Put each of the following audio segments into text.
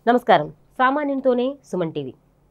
నమస్కారం. సామాన్యంతోనే సుమన్ టీవీ.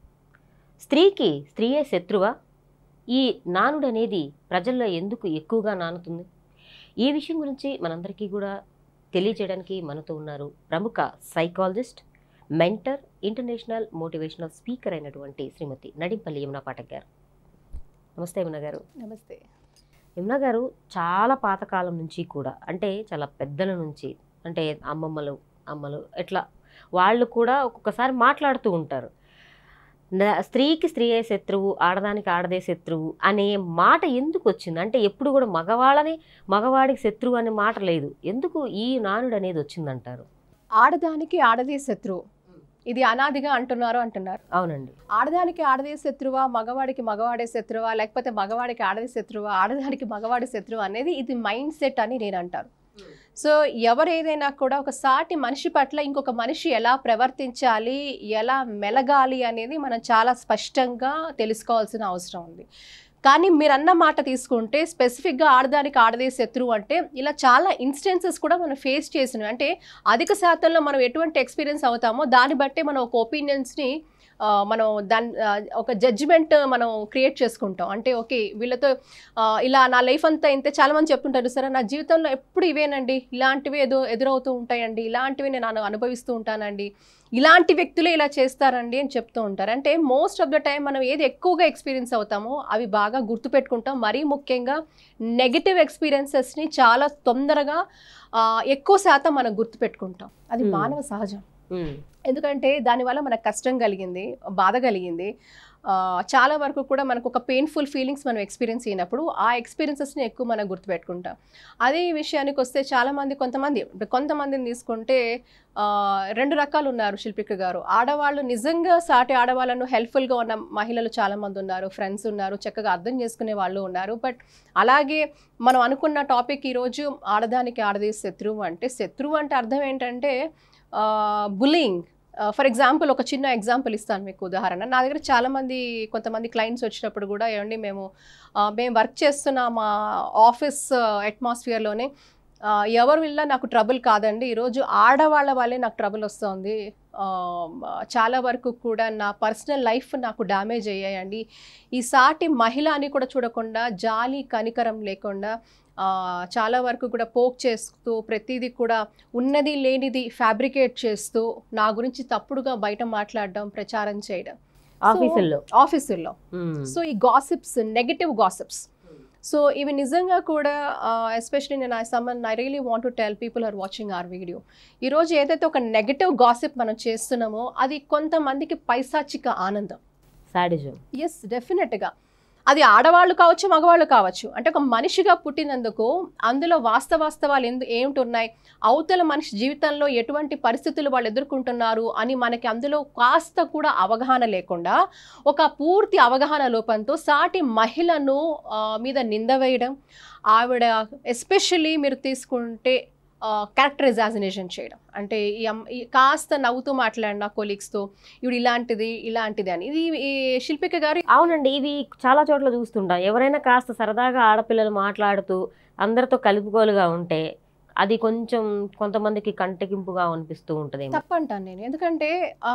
స్త్రీకి స్త్రీయే శత్రువా? ఈ నానుడు అనేది ప్రజల్లో ఎందుకు ఎక్కువగా నానుతుంది? ఈ విషయం గురించి మనందరికీ కూడా తెలియజేయడానికి మనతో ఉన్నారు ప్రముఖ psychologist, mentor, international motivational speaker అయినటువంటి శ్రీమతి నడింపల్లి యమునా పాఠక్ గారు. నమస్తే యమునా గారు. నమస్తే యమునా గారు. చాలా పాతకాలం నుంచి కూడా, అంటే చాలా పెద్దల నుంచి, అంటే అమ్మలు ఎట్లా వాళ్ళు కూడా ఒక్కొక్కసారి మాట్లాడుతూ ఉంటారు. స్త్రీకి స్త్రీయే శత్రువు, ఆడదానికి ఆడదే శత్రువు అనే మాట ఎందుకు వచ్చింది? అంటే ఎప్పుడు కూడా మగవాడికి శత్రువు అనే మాట లేదు. ఎందుకు ఈ నానుడు అనేది వచ్చిందంటారు? ఆడదానికి ఆడదే శత్రువు, ఇది అనాదిగా అంటున్నారు. అవునండి. ఆడదానికి ఆడదే శత్రువా, మగవాడికి మగవాడే శత్రువా, లేకపోతే మగవాడికి ఆడదే శత్రువా, ఆడదానికి మగవాడి శత్రువు అనేది ఇది మైండ్ సెట్ అని నేను అంటాను. సో ఎవరేదైనా కూడా ఒక సాటి మనిషి పట్ల ఇంకొక మనిషి ఎలా ప్రవర్తించాలి, ఎలా మెలగాలి అనేది మనం చాలా స్పష్టంగా తెలుసుకోవాల్సిన అవసరం ఉంది. కానీ మీరన్న మాట తీసుకుంటే స్పెసిఫిక్గా ఆడదానికి ఆడదే శత్రువు అంటే ఇలా చాలా ఇన్స్టెన్సెస్ కూడా మనం ఫేస్ చేసినవి. అంటే అధిక శాతంలో మనం ఎటువంటి ఎక్స్పీరియన్స్ అవుతామో దాన్ని బట్టే మనం ఒక ఒపీనియన్స్ని మనం ఒక జడ్జిమెంట్ మనం క్రియేట్ చేసుకుంటాం. అంటే ఓకే వీళ్ళతో ఇలా నా లైఫ్ అంతా ఇంతే. చాలామంది చెప్తుంటారు, సరే నా జీవితంలో ఎప్పుడు ఇవేనండి, ఇలాంటివి ఎదురవుతూ ఉంటాయండి, ఇలాంటివి నేను అనుభవిస్తూ ఉంటానండి, ఇలాంటి వ్యక్తులే ఇలా చేస్తారండి అని చెప్తూ ఉంటారు. అంటే మోస్ట్ ఆఫ్ ద టైం మనం ఏది ఎక్కువగా ఎక్స్పీరియన్స్ అవుతామో అవి బాగా గుర్తుపెట్టుకుంటాం. మరీ ముఖ్యంగా నెగిటివ్ ఎక్స్పీరియన్సెస్ని చాలా తొందరగా ఎక్కువ శాతం మనం గుర్తుపెట్టుకుంటాం. అది మానవ సహజం. ఎందుకంటే దానివల్ల మనకు కష్టం కలిగింది, బాధ కలిగింది, చాలా వరకు కూడా మనకు ఒక పెయిన్ఫుల్ ఫీలింగ్స్ మనం ఎక్స్పీరియన్స్ అయినప్పుడు ఆ ఎక్స్పీరియన్సెస్ని ఎక్కువ మనం గుర్తుపెట్టుకుంటాం. అదే విషయానికి వస్తే చాలామంది కొంతమందిని తీసుకుంటే రెండు రకాలు ఉన్నారు శిల్పిక గారు. ఆడవాళ్ళు నిజంగా సాటి ఆడవాళ్ళను హెల్ప్ఫుల్గా ఉన్న మహిళలు చాలామంది ఉన్నారు, ఫ్రెండ్స్ ఉన్నారు, చక్కగా అర్థం చేసుకునే వాళ్ళు ఉన్నారు. బట్ అలాగే మనం అనుకున్న టాపిక్ ఈరోజు ఆడదానికి ఆడదే శత్రువు అంటే అర్థం ఏంటంటే బుల్లింగ్. ఫర్ ఎగ్జాంపుల్ ఒక చిన్న ఎగ్జాంపుల్ ఇస్తాను మీకు ఉదాహరణ. నా దగ్గర కొంతమంది క్లయింట్స్ వచ్చినప్పుడు కూడా ఏమండి మేము వర్క్ చేస్తున్న మా ఆఫీస్ అట్మాస్ఫియర్లోనే ఎవరు వెళ్ళినా నాకు ట్రబుల్ కాదండి, ఈరోజు ఆడవాళ్ళ వల్లే నాకు ట్రబుల్ వస్తుంది, చాలా వరకు కూడా నా పర్సనల్ లైఫ్ నాకు డ్యామేజ్ అయ్యాయండి. ఈ సాటి మహిళ అని కూడా చూడకుండా, జాలి కనికరం లేకుండా చాలా వరకు కూడా పోక్ చేస్తూ, ప్రతిదీ కూడా ఉన్నది లేనిది ఫ్యాబ్రికేట్ చేస్తూ, నా గురించి తప్పుడుగా బయట మాట్లాడడం, ప్రచారం చేయడం ఆఫీసుల్లో. సో ఈ గాసిప్స్, నెగటివ్ గాసిప్స్, సో ఇవి నిజంగా కూడా especially I really want to tell people are watching our video, ఈరోజు ఏదైతే ఒక నెగటివ్ గాసిప్ మనం చేస్తున్నామో అది కొంతమందికి పైశాచిక ఆనందం, సాడిజం. ఎస్, డెఫినెట్గా. అది ఆడవాళ్ళు కావచ్చు, మగవాళ్ళు కావచ్చు. అంటే ఒక మనిషిగా పుట్టినందుకు అందులో వాస్తవాలు ఏమిటి ఉన్నాయి, అవతల మనిషి జీవితంలో ఎటువంటి పరిస్థితులు వాళ్ళు ఎదుర్కొంటున్నారు అని మనకి అందులో కాస్త కూడా అవగాహన లేకుండా, ఒక పూర్తి అవగాహన లోపంతో సాటి మహిళను మీద నింద వేయడం, ఆవిడ ఎస్పెషల్లీ మీరు తీసుకుంటే క్యారెక్టర్ అసాసినేషన్ చేయడం. అంటే ఈ కాస్త నవ్వుతూ మాట్లాడిన కొలీగ్స్తో ఇవి ఇలాంటిది అని. ఇది ఈ శిల్పిక గారు. అవునండి, ఇవి చాలా చోట్ల చూస్తుంటాం. ఎవరైనా కాస్త సరదాగా ఆడపిల్లలు మాట్లాడుతూ అందరితో కలుపుకోలుగా ఉంటే అది కొంతమందికి కంటగింపుగా అనిపిస్తూ ఉంటుంది. తప్పంటాను నేను. ఎందుకంటే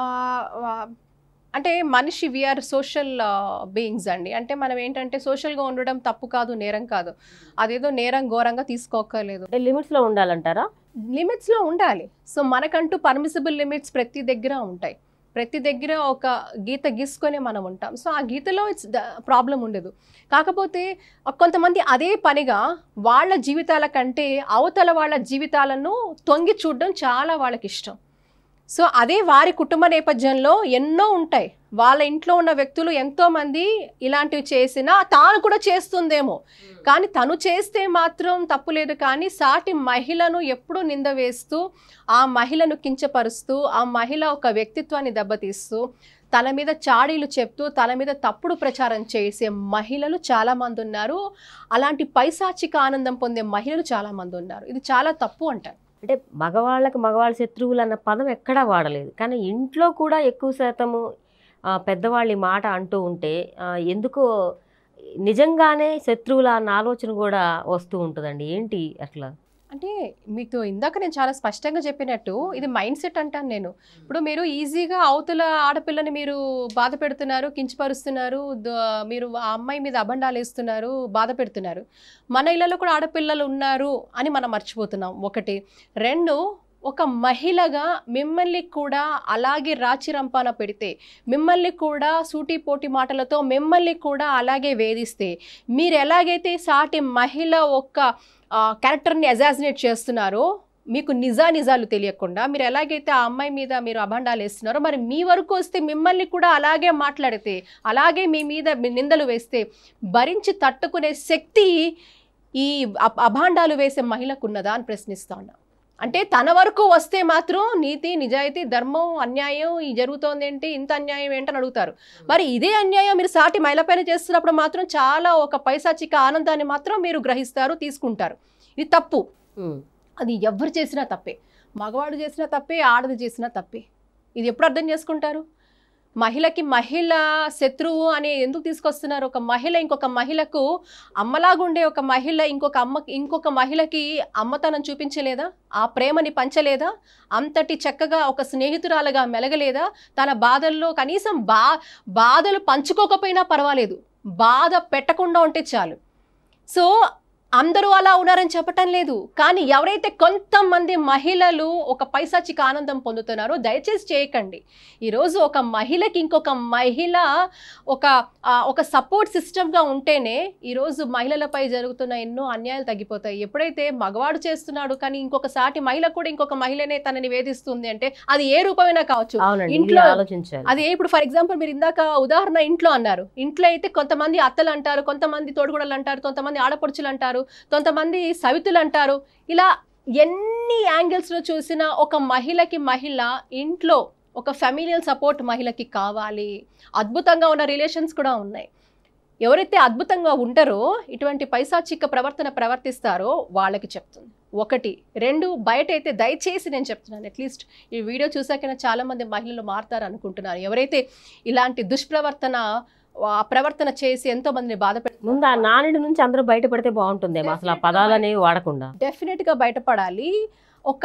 అంటే మనిషి వీఆర్ సోషల్ బీయింగ్స్ అండి. అంటే మనం ఏంటంటే సోషల్గా ఉండడం తప్పు కాదు, నేరం కాదు. అదేదో నేరం ఘోరంగా తీసుకోక్కర్లేదు. లిమిట్స్లో ఉండాలంటారా? లిమిట్స్లో ఉండాలి. సో మనకంటూ పర్మిసిబుల్ లిమిట్స్ ప్రతి దగ్గర ఉంటాయి. ప్రతి దగ్గర ఒక గీత గీసుకొని మనం ఉంటాం. సో ఆ గీతలో ప్రాబ్లం ఉండదు. కాకపోతే కొంతమంది అదే పనిగా వాళ్ళ జీవితాల కంటే అవతల వాళ్ళ జీవితాలను తొంగి చూడడం చాలా వాళ్ళకి ఇష్టం. సో అదే వారి కుటుంబ నేపథ్యంలో ఎన్నో ఉంటాయి. వాళ్ళ ఇంట్లో ఉన్న వ్యక్తులు ఎంతోమంది ఇలాంటివి చేసినా తాను కూడా చేస్తుందేమో, కానీ తను చేస్తే మాత్రం తప్పు లేదు. కానీ సాటి మహిళను ఎప్పుడూ నింద వేస్తూ, ఆ మహిళను కించపరుస్తూ, ఆ మహిళ ఒక వ్యక్తిత్వాన్ని దెబ్బతీస్తూ, తన మీద చాడీలు చెప్తూ, తన మీద తప్పుడు ప్రచారం చేసే మహిళలు చాలామంది ఉన్నారు. అలాంటి పైశాచిక ఆనందం పొందే మహిళలు చాలామంది ఉన్నారు. ఇది చాలా తప్పు అంటారు. అంటే మగవాళ్ళ శత్రువులు అన్న పదం ఎక్కడా వాడలేదు, కానీ ఇంట్లో కూడా ఎక్కువ శాతము పెద్దవాళ్ళ మాట అంటూ ఉంటే ఎందుకో నిజంగానే శత్రువుల అన్న ఆలోచన కూడా వస్తూ ఉంటుందండి. ఏంటి అట్లా? అంటే మీకు ఇందాక నేను చాలా స్పష్టంగా చెప్పినట్టు ఇది మైండ్ సెట్ అంటాను నేను. ఇప్పుడు మీరు ఈజీగా అవతల ఆడపిల్లని మీరు బాధ పెడుతున్నారు, కించపరుస్తున్నారు, మీరు ఆ అమ్మాయి మీద అబండాలు వేస్తున్నారు, బాధ పెడుతున్నారు. మన ఇళ్ళలో కూడా ఆడపిల్లలు ఉన్నారు అని మనం మర్చిపోతున్నాం. ఒకటి. రెండు, ఒక మహిళగా మిమ్మల్ని కూడా అలాగే రాచి రంపాన పెడితే, మిమ్మల్ని కూడా సూటిపోటి మాటలతో మిమ్మల్ని కూడా అలాగే వేధిస్తే, మీరు ఎలాగైతే సాటి మహిళ ఒక క్యారెక్టర్ని అసాసినేట్ చేస్తున్నారో, మీకు నిజాలు తెలియకుండా మీరు ఎలాగైతే ఆ అమ్మాయి మీద మీరు అభండాలు వేస్తున్నారో, మరి మీ వరకు వస్తే మిమ్మల్ని కూడా అలాగే మాట్లాడితే, అలాగే మీ మీద నిందలు వేస్తే భరించి తట్టుకునే శక్తి ఈ అభాండాలు వేసే మహిళకు ఉన్నదా అని ప్రశ్నిస్తా ఉన్నా. అంటే తన వరకు వస్తే మాత్రం నీతి, నిజాయితీ, ధర్మం, అన్యాయం ఈ జరుగుతోంది ఏంటి, ఇంత అన్యాయం ఏంటని అడుగుతారు. మరి ఇదే అన్యాయం మీరు సాటి మహిళ పైన చేస్తున్నప్పుడు మాత్రం చాలా ఒక పైశాచిక ఆనందాన్ని మాత్రం మీరు గ్రహిస్తారు, తీసుకుంటారు. ఇది తప్పు. అది ఎవరు చేసినా తప్పే. మగవాడు చేసినా తప్పే, ఆడది చేసినా తప్పే. ఇది ఎప్పుడు అర్థం చేసుకుంటారు? మహిళకి మహిళ శత్రువు అని ఎందుకు తీసుకొస్తున్నారు? ఒక మహిళ ఇంకొక మహిళకు అమ్మలాగుండే ఒక మహిళ ఇంకొక మహిళకి అమ్మతనం చూపించలేదా? ఆ ప్రేమని పంచలేదా? అంతటి చక్కగా ఒక స్నేహితురాలుగా మెలగలేదా? తన బాధల్లో కనీసం బాధలు పంచుకోకపోయినా పర్వాలేదు, బాధ పెట్టకుండా ఉంటే చాలు. సో అందరూ అలా ఉన్నారని చెప్పటం లేదు, కానీ ఎవరైతే కొంతమంది మహిళలు ఒక పైశాచిక ఆనందం పొందుతున్నారో దయచేసి చేయకండి. ఈరోజు ఒక మహిళకి ఇంకొక మహిళ ఒక సపోర్ట్ సిస్టమ్గా ఉంటేనే ఈరోజు మహిళలపై జరుగుతున్న ఎన్నో అన్యాయాలు తగ్గిపోతాయి. ఎప్పుడైతే మగవాడు చేస్తున్నాడు కానీ ఇంకొక సాటి మహిళ కూడా ఇంకొక మహిళనే తనని వేధిస్తుంది అంటే అది ఏ రూపమైనా కావచ్చు. ఇంట్లో అది ఇప్పుడు ఫర్ ఎగ్జాంపుల్ మీరు ఇందాక ఉదాహరణ ఇంట్లో అన్నారు. ఇంట్లో అయితే కొంతమంది అత్తలు అంటారు, కొంతమంది తోడుగోడలు అంటారు, కొంతమంది ఆడపడుచులు అంటారు, కొంతమంది సవితులు అంటారు. ఇలా ఎన్ని యాంగిల్స్లో చూసినా ఒక మహిళకి మహిళ ఇంట్లో ఒక ఫ్యామిలియల్ సపోర్ట్ మహిళకి కావాలి. అద్భుతంగా ఉన్న రిలేషన్స్ కూడా ఉన్నాయి. ఎవరైతే అద్భుతంగా ఉంటారో, ఇటువంటి పైశాచిక ప్రవర్తిస్తారో వాళ్ళకి చెప్తుంది. ఒకటి. రెండు, బయట అయితే దయచేసి నేను చెప్తున్నాను, అట్లీస్ట్ ఈ వీడియో చూసాకైనా చాలా మంది మహిళలు మారుతారు అనుకుంటున్నారు. ఎవరైతే ఇలాంటి ప్రవర్తన చేసి ఎంతో మందిని బాధపెడుతుంది, ముందు ఆ నానుడి నుంచి అందరూ బయటపడితే బాగుంటుంది. అసలు ఆ పదాలనేవి వాడకుండా డెఫినెట్గా బయటపడాలి. ఒక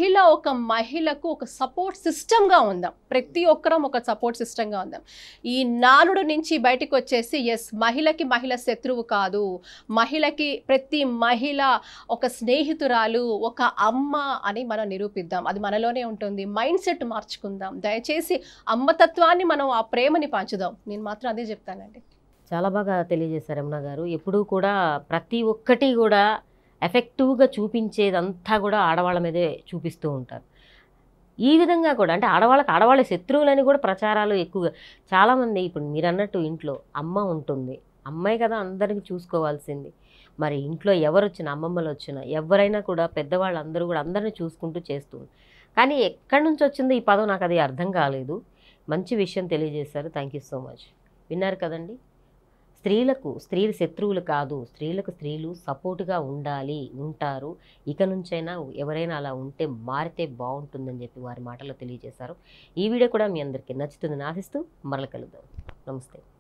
మహిళకు ఒక సపోర్ట్ సిస్టమ్గా ఉందాం. ప్రతి ఒక్కరం ఒక సపోర్ట్ సిస్టమ్గా ఉందాం. ఈ నానుడు నుంచి బయటకు వచ్చేసి మహిళకి మహిళ శత్రువు కాదు, మహిళకి ప్రతి మహిళ ఒక స్నేహితురాలు, ఒక అమ్మ అని మనం నిరూపిద్దాం. అది మనలోనే ఉంటుంది. మైండ్ సెట్ మార్చుకుందాం. దయచేసి అమ్మతత్వాన్ని మనం ఆ ప్రేమని పంచుదాం. నేను మాత్రం అదే చెప్తానండి. చాలా బాగా తెలియజేశారు యమున గారు. ఎప్పుడూ కూడా ప్రతి ఒక్కటి కూడా ఎఫెక్టివ్గా చూపించేదంతా కూడా ఆడవాళ్ళ మీదే చూపిస్తూ ఉంటారు. ఈ విధంగా కూడా అంటే ఆడవాళ్ళ శత్రువులని కూడా ప్రచారాలు ఎక్కువగా. చాలామంది ఇప్పుడు మీరు అన్నట్టు ఇంట్లో అమ్మ ఉంటుంది, అమ్మాయి కదా అందరికీ చూసుకోవాల్సింది. మరి ఇంట్లో ఎవరు వచ్చినా, అమ్మమ్మలు వచ్చినా, ఎవరైనా కూడా పెద్దవాళ్ళు అందరూ కూడా అందరినీ చూసుకుంటూ చేస్తుంది. కానీ ఎక్కడి నుంచి వచ్చిందో ఈ పదం నాకు అది అర్థం కాలేదు. మంచి విషయం తెలియజేశారు. Thank you so much. విన్నారు కదండి, స్త్రీలు శత్రువులు కాదు, స్త్రీలు సపోర్టుగా ఉంటారు. ఇక నుంచైనా ఎవరైనా అలా ఉంటే మారితే బాగుంటుందని చెప్పి వారి మాటల్లో తెలియజేశారు. ఈ వీడియో కూడా మీ అందరికీ నచ్చుతుందని ఆశిస్తూ మరల కలుద్దాం. నమస్తే.